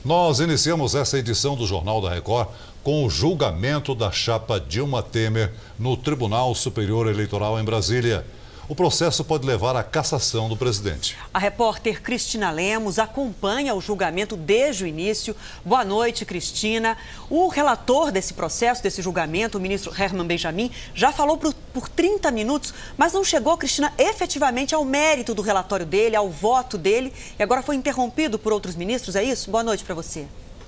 Nós iniciamos essa edição do Jornal da Record com o julgamento da chapa Dilma Temer no Tribunal Superior Eleitoral em Brasília. O processo pode levar à cassação do presidente. A repórter Cristina Lemos acompanha o julgamento desde o início. Boa noite, Cristina. O relator desse processo, desse julgamento, o ministro Herman Benjamin, já falou por 30 minutos, mas não chegou, Cristina, efetivamente ao mérito do relatório dele, ao voto dele, e agora foi interrompido por outros ministros, é isso? Boa noite para você.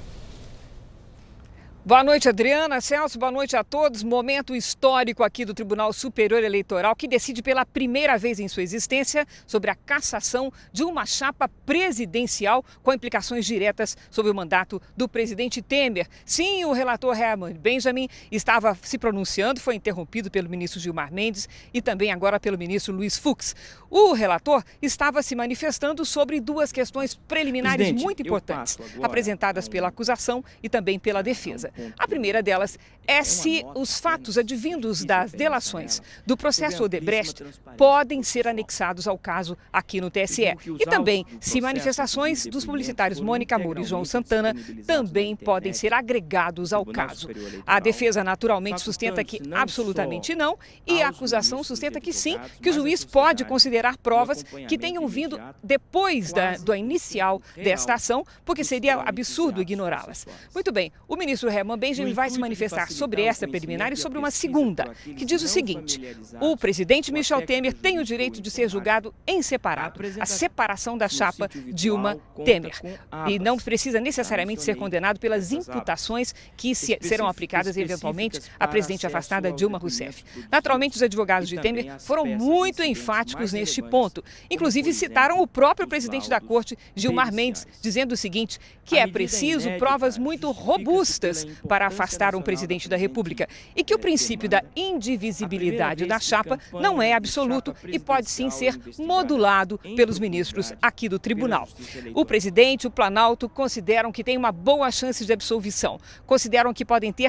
Boa noite, Adriana, Celso, boa noite a todos. Momento histórico aqui do Tribunal Superior Eleitoral, que decide pela primeira vez em sua existência sobre a cassação de uma chapa presidencial com implicações diretas sobre o mandato do presidente Temer. Sim, o relator Herman Benjamin estava se pronunciando, foi interrompido pelo ministro Gilmar Mendes e também agora pelo ministro Luiz Fux. O relator estava se manifestando sobre duas questões preliminares muito importantes, apresentadas pela acusação e também pela defesa. A primeira delas é se os fatos advindos das delações do processo Odebrecht podem ser anexados ao caso aqui no TSE. E também se manifestações dos publicitários Mônica Moura e João Santana também podem ser agregados ao caso. A defesa naturalmente sustenta que absolutamente não e a acusação sustenta que sim, que o juiz pode considerar provas que tenham vindo depois da inicial desta ação, porque seria absurdo ignorá-las. Muito bem, o ministro Herman Benjamin vai se manifestar sobre esta preliminar e sobre uma segunda, que diz o seguinte: o presidente Michel Temer tem o direito de ser julgado em separado, a separação da chapa Dilma-Temer, e não precisa necessariamente ser condenado pelas imputações que serão aplicadas eventualmente à presidente afastada Dilma Rousseff. Naturalmente, os advogados de Temer foram muito enfáticos neste ponto, inclusive citaram o próprio presidente da corte, Gilmar Mendes, dizendo o seguinte, que é preciso provas muito robustas para afastar um presidente da República e que o princípio da indivisibilidade da chapa não é absoluto e pode sim ser modulado pelos ministros aqui do tribunal. O presidente e o Planalto consideram que tem uma boa chance de absolvição, consideram que podem ter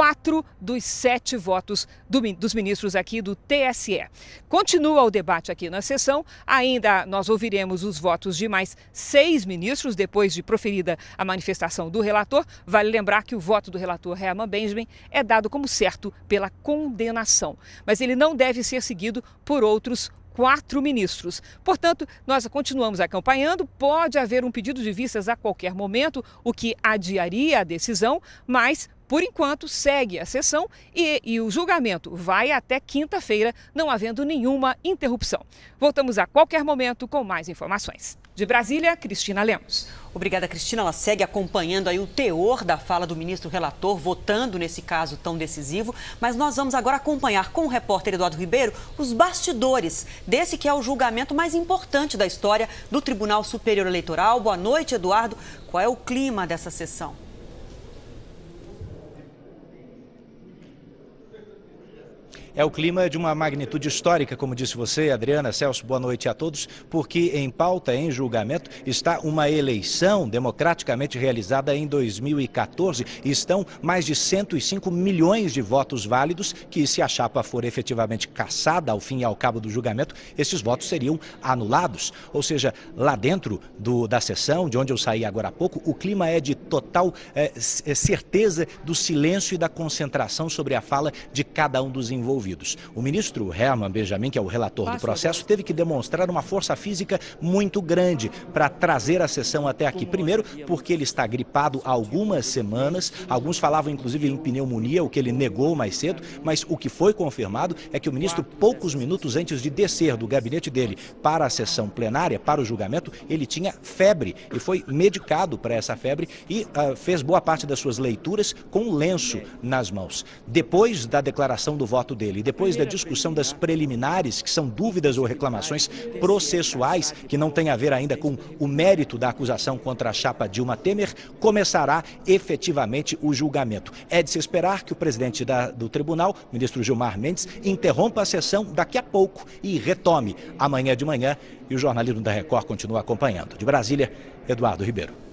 4 dos 7 votos dos ministros aqui do TSE. Continua o debate aqui na sessão, ainda nós ouviremos os votos de mais 6 ministros depois de proferida a manifestação do relator. Vale lembrar que o voto do relator Herman Benjamin é dado como certo pela condenação, mas ele não deve ser seguido por outros 4 ministros. Portanto, nós continuamos acompanhando, pode haver um pedido de vistas a qualquer momento, o que adiaria a decisão, mas por enquanto, segue a sessão e o julgamento vai até quinta-feira, não havendo nenhuma interrupção. Voltamos a qualquer momento com mais informações. De Brasília, Cristina Lemos. Obrigada, Cristina. Ela segue acompanhando aí o teor da fala do ministro relator, votando nesse caso tão decisivo. Mas nós vamos agora acompanhar com o repórter Eduardo Ribeiro os bastidores desse que é o julgamento mais importante da história do Tribunal Superior Eleitoral. Boa noite, Eduardo. Qual é o clima dessa sessão? É o clima de uma magnitude histórica, como disse você, Adriana, Celso, boa noite a todos, porque em pauta, em julgamento, está uma eleição democraticamente realizada em 2014. Estão mais de 105 milhões de votos válidos que, se a chapa for efetivamente cassada ao fim e ao cabo do julgamento, esses votos seriam anulados. Ou seja, lá dentro da sessão, de onde eu saí agora há pouco, o clima é de total certeza do silêncio e da concentração sobre a fala de cada um dos envolvidos. O ministro Herman Benjamin, que é o relator do processo, teve que demonstrar uma força física muito grande para trazer a sessão até aqui. Primeiro, porque ele está gripado há algumas semanas, alguns falavam inclusive em pneumonia, o que ele negou mais cedo, mas o que foi confirmado é que o ministro, poucos minutos antes de descer do gabinete dele para a sessão plenária, para o julgamento, ele tinha febre e foi medicado para essa febre e fez boa parte das suas leituras com lenço nas mãos. Depois da declaração do voto dele, e depois da discussão das preliminares, que são dúvidas ou reclamações processuais, que não tem a ver ainda com o mérito da acusação contra a chapa Dilma Temer, começará efetivamente o julgamento. É de se esperar que o presidente do tribunal, o ministro Gilmar Mendes, interrompa a sessão daqui a pouco e retome amanhã de manhã, e o jornalismo da Record continua acompanhando. De Brasília, Eduardo Ribeiro.